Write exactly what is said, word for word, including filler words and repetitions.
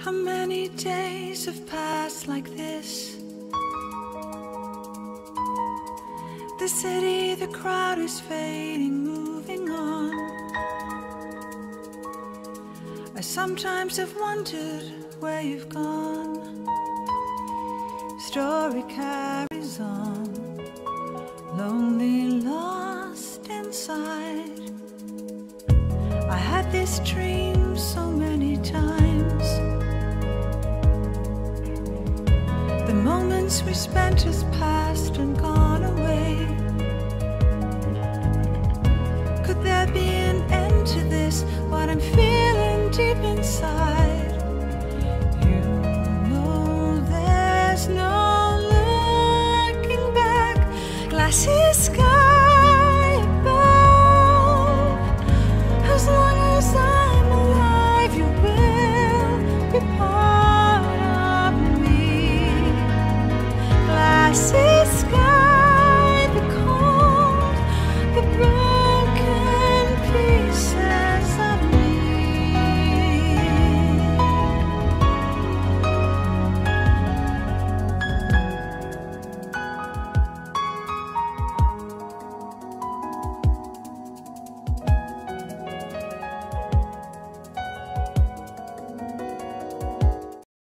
How many days have passed like this? The city, the crowd is fading, moving on. I sometimes have wondered where you've gone. Story carries on, lonely, lost inside. I had this dream so many times. The moments we spent has passed and gone away. Could there be an end to this, what I'm feeling deep inside? You know there's no looking back. Glassy sky above. As long as I'm alive, you will be part of me. Glassy